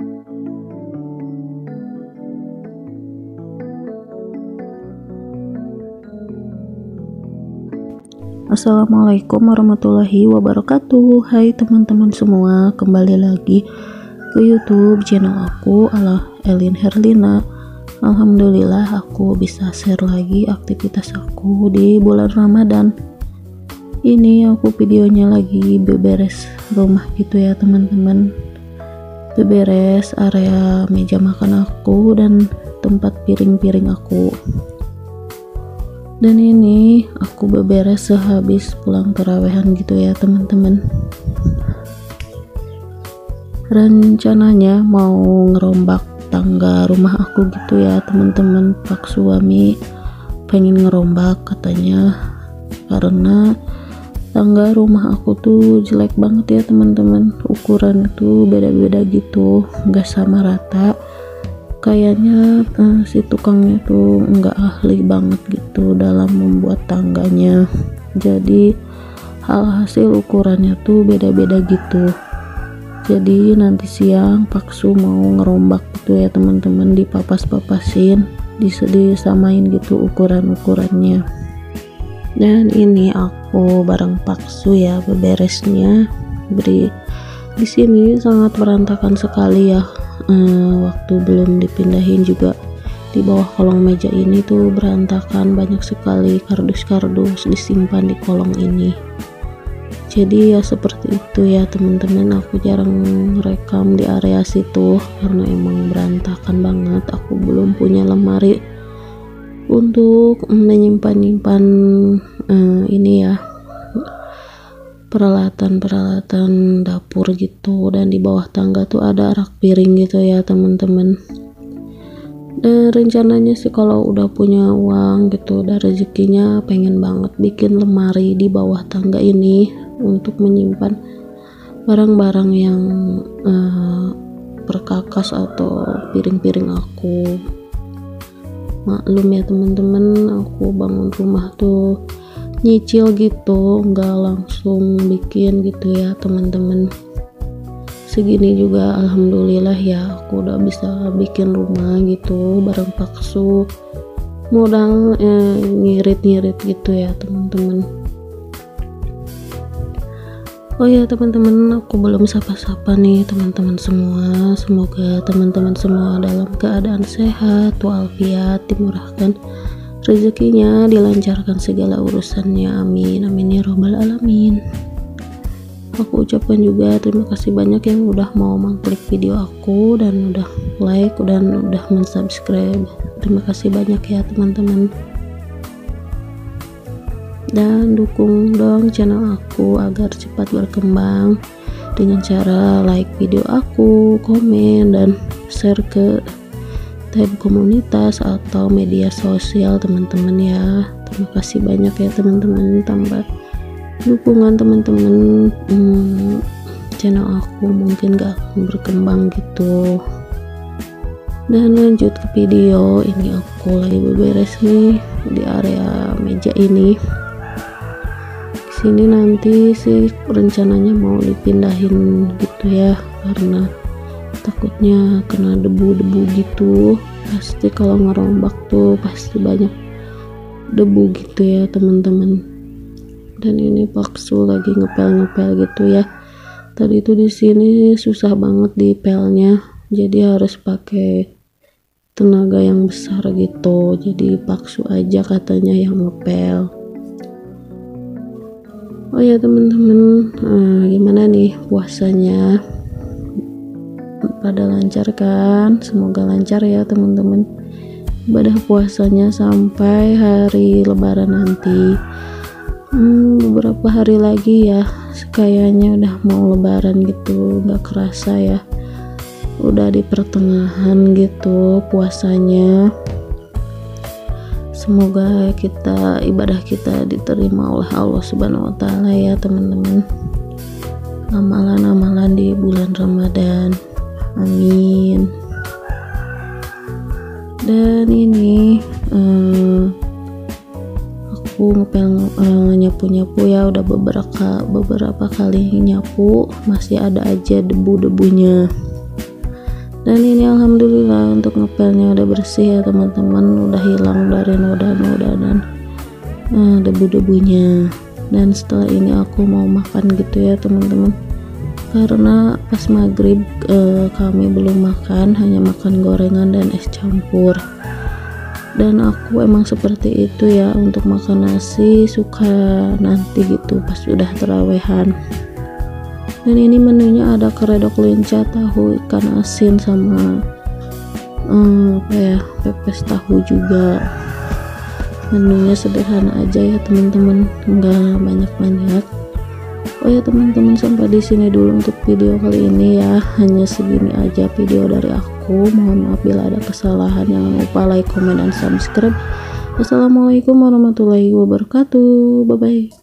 Assalamualaikum warahmatullahi wabarakatuh. Hai teman-teman semua, kembali lagi ke YouTube channel aku, Elin Herlina. Alhamdulillah aku bisa share lagi aktivitas aku di bulan Ramadan. Ini aku videonya lagi beberes rumah gitu ya teman-teman. Beberes area meja makan aku dan tempat piring-piring aku. Dan ini aku beberes sehabis pulang tarawehan gitu ya teman-teman. Rencananya mau ngerombak tangga rumah aku gitu ya teman-teman. Pak suami pengen ngerombak katanya, karena tangga rumah aku tuh jelek banget ya teman-teman. Ukuran itu beda-beda gitu, nggak sama rata. Kayaknya si tukangnya tuh nggak ahli banget gitu dalam membuat tangganya, jadi hasil ukurannya tuh beda-beda gitu. Jadi nanti siang Paksu mau ngerombak gitu ya teman-teman, dipapas-papasin, disamain gitu ukuran-ukurannya. Dan ini aku bareng Paksu ya beberesnya. Di sini sangat berantakan sekali ya. Waktu belum dipindahin juga di bawah kolong meja ini tuh berantakan, banyak sekali kardus-kardus disimpan di kolong ini. Jadi ya seperti itu ya teman-teman, aku jarang rekam di area situ karena emang berantakan banget. Aku belum punya lemari untuk menyimpan ini ya, peralatan dapur gitu. Dan di bawah tangga tuh ada rak piring gitu ya teman-teman. Dan rencananya sih kalau udah punya uang gitu, dan rezekinya pengen banget bikin lemari di bawah tangga ini untuk menyimpan barang-barang yang perkakas atau piring-piring aku. Maklum ya teman-teman, aku bangun rumah tuh nyicil gitu, nggak langsung bikin gitu ya teman-teman. Segini juga alhamdulillah ya aku udah bisa bikin rumah gitu bareng Paksu, modal ngirit-ngirit gitu ya teman-teman. Oh ya teman-teman, aku belum sapa-sapa nih teman-teman semua. Semoga teman-teman semua dalam keadaan sehat walafiat, dimurahkan rezekinya, dilancarkan segala urusannya, amin amin ya robbal alamin. Aku ucapkan juga terima kasih banyak yang udah mau mengklik video aku dan udah like dan udah mensubscribe. Terima kasih banyak ya teman-teman, dan dukung dong channel aku agar cepat berkembang dengan cara like video aku, komen, dan share ke tab komunitas atau media sosial teman-teman ya. Terima kasih banyak ya teman-teman, tambah dukungan teman-teman channel aku mungkin gak akan berkembang gitu. Dan lanjut ke video ini, aku lagi beberes nih di area meja ini. Sini nanti sih rencananya mau dipindahin gitu ya, karena takutnya kena debu-debu gitu. Pasti kalau ngerombak tuh pasti banyak debu gitu ya teman-teman. Dan ini Paksu lagi ngepel-ngepel gitu ya. Tadi itu di sini susah banget dipelnya, jadi harus pakai tenaga yang besar gitu. Jadi Paksu aja katanya yang ngepel. Oh ya teman-teman, gimana nih puasanya? Pada lancar kan? Semoga lancar ya teman-teman ibadah puasanya sampai hari lebaran nanti. Beberapa hari lagi ya, kayaknya udah mau lebaran gitu, nggak kerasa ya udah di pertengahan gitu puasanya. Semoga ibadah kita diterima oleh Allah Subhanahu wa Ta'ala ya teman-teman, amalan-amalan di bulan Ramadan, amin. Dan ini aku nyapu-nyapu ya, udah beberapa kali nyapu, masih ada aja debu-debunya. Dan ini alhamdulillah untuk ngepelnya udah bersih ya teman-teman, udah hilang dari noda-noda dan debu-debunya. Dan setelah ini aku mau makan gitu ya teman-teman, karena pas maghrib kami belum makan, hanya makan gorengan dan es campur. Dan aku emang seperti itu ya, untuk makan nasi suka nanti gitu pas udah terawehan. Dan ini menunya ada keredok lenca, tahu ikan asin, sama pepes tahu juga. Menunya sederhana aja ya teman-teman, enggak banyak-banyak. Oh ya teman-teman, sampai di sini dulu untuk video kali ini ya, hanya segini aja video dari aku. Mohon maaf bila ada kesalahan, jangan lupa like, komen, dan subscribe. Wassalamualaikum warahmatullahi wabarakatuh, bye bye.